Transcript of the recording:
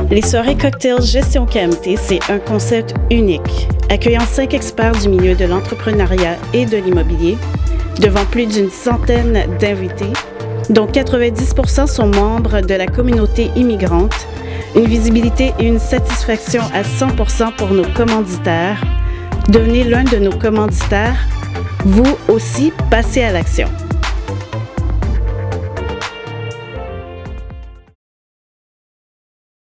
Les soirées cocktails Gestion KMT, c'est un concept unique, accueillant 5 experts du milieu de l'entrepreneuriat et de l'immobilier, devant plus d'une centaine d'invités, dont 90% sont membres de la communauté immigrante, une visibilité et une satisfaction à 100% pour nos commanditaires. Devenez l'un de nos commanditaires. Vous aussi, passez à l'action.